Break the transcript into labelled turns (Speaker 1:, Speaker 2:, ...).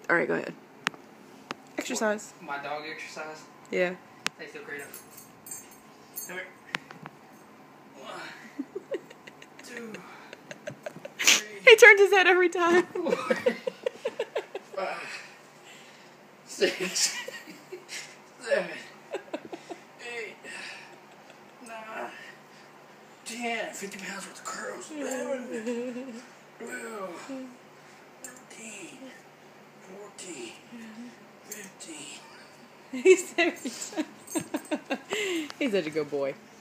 Speaker 1: All right, go ahead. Exercise.
Speaker 2: My dog exercise?
Speaker 1: Yeah.
Speaker 2: They feel great. Come here. 1, 2, 3.
Speaker 1: He turns his head every time.
Speaker 2: 4, 5, 6, 7, 8, 9, 10. 50 pounds worth of curls. 11, 12, 13, 14, 15.
Speaker 1: He's such a good boy.